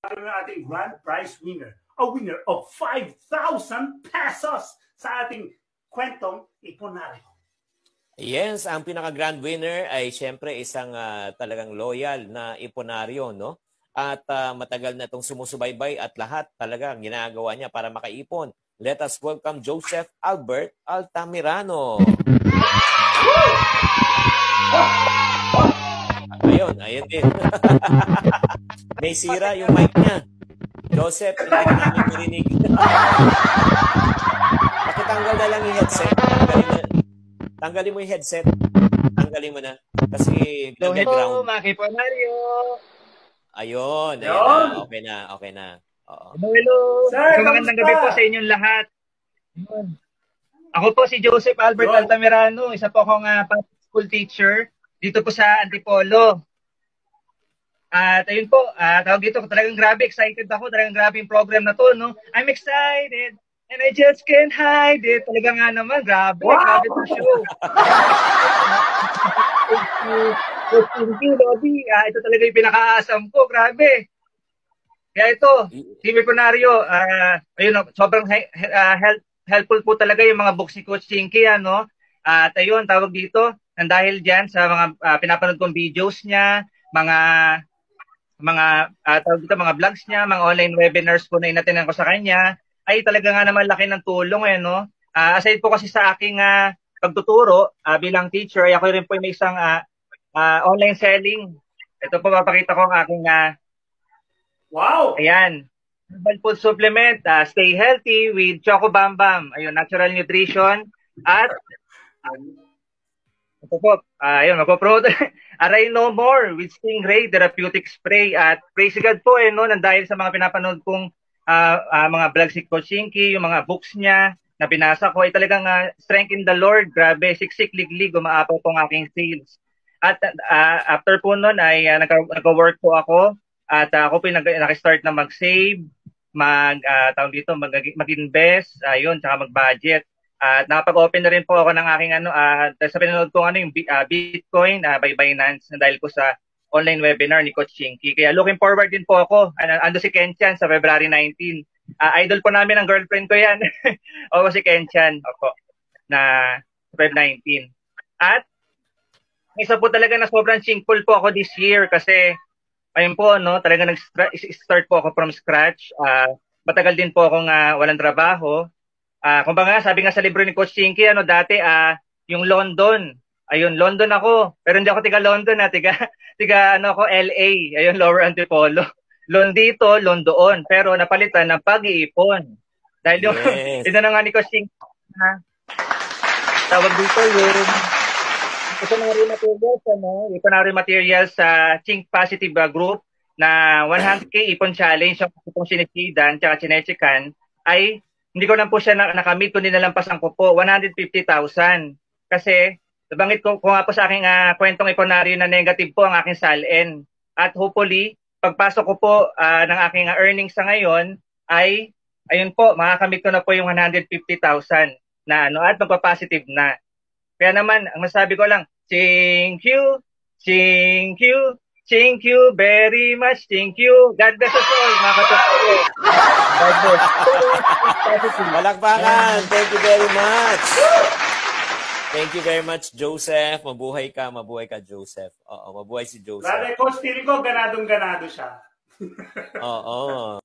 ng ating grand prize winner. A winner of 5,000 pesos sa ating kwentong Iponaryo. Yes, ang pinaka-grand winner ay siyempre isang talagang loyal na Iponaryo, no? At matagal na itong sumusubaybay at lahat talaga ginagawa niya para makaipon. Let us welcome Joseph Albert Altamirano. Ayun din. May sira yung mic niya. Joseph, hindi ka namin marinig. Pakitanggal na lang yung headset. Tanggalin mo yung headset. Tanggalin mo na. Kasi hello, mga Iponaryo. Ayun na. Okay na. Oo. Hello. Sir, magandang gabi po sa inyong lahat. Ako po si Joseph Albert Altamirano. Isa po akong public school teacher dito po sa Antipolo. At ayun po, tawag dito, talagang grabe, excited ako. Talagang grabe yung program na to, no? I'm excited. And I just can't hide it. Talaga nga naman, grabe. Wow! Grabe to show. Chinkee, Lobby. Ito talaga yung pinaka-asam ko. Grabe. Kaya ito, Team Iponaryo, ayun, sobrang helpful po talaga yung mga books ni Coach Chinkee, ano? At ayun, tawag dito, dahil dyan sa mga pinapanood kong videos niya, mga vlogs niya, mga online webinars po na inatinan ko sa kanya, ay talaga nga naman laki ng tulong no? Aside po kasi sa aking pagtuturo bilang teacher, ay ako rin po may isang online selling. Ito po papakita ko ang aking wow! Ayan. Herbal food supplement, stay healthy with Choco Bam Bam. Ayun, natural nutrition at ito po, ayun, magpo-promote. Aray no more with Stingray Therapeutic Spray at praise God po no, dahil sa mga pinapanood kong mga vlogs si Coach Chinkee, yung mga books niya na binasa ko, ay talagang strength in the Lord, grabe, siksik, liglig, umaapaw po ang aking sales. At after po nun ay nag-work po ako at ako po nag-start na mag-save, mag-invest, ayun, tsaka mag-budget. At nakapag-open na rin po ako ng aking sa pinanood ko yung Bitcoin by Binance dahil po sa online webinar ni Coach Chinkee. Kaya looking forward din po ako. Ando si Kenchan sa February 19. Idol po namin ang girlfriend ko yan. O si Kenchan. Opo. Na Feb 19. At isa po talaga na sobrang thankful po ako this year kasi ayun po, no, talaga nag-start po ako from scratch. Matagal din po akong walang trabaho. Kumbaga, sabi nga sa libro ni Coach Chinkee, dati yung London. Ayun, London ako. Pero hindi ako tiga London, tiga ako LA. Ayun, Lower Antipolo. Loan dito, loan doon. Pero napalitan ng pag-iipon. Dahil yung, ito na nga ni Coach Chinkee, tawag dito yung Iponaryo Materials, Iponaryo Materials sa Chink Positive Group na 100K Ipon Challenge, yung itong sinisidan, tsaka chinechikan, ay hindi ko lang po siya nakamit, kundi nalampasan ko po 150,000. Kasi nabanggit ko nga po sa aking kwentong Iponaryo na negative po ang aking SALN. At hopefully, pagpasok ko po ng aking earnings sa ngayon, ay, ayun po, makakamit ko na po yung 150,000 na at magpa-positive na. Kaya naman, ang masabi ko lang, thank you very much, thank you. God bless us all, mga katotoo. God bless. Malakpakan, thank you very much. Thank you very much, Joseph. Mabuhay ka, Joseph. Oo, mabuhay si Joseph. Coach, feeling ko ganadong-ganado siya. Oo.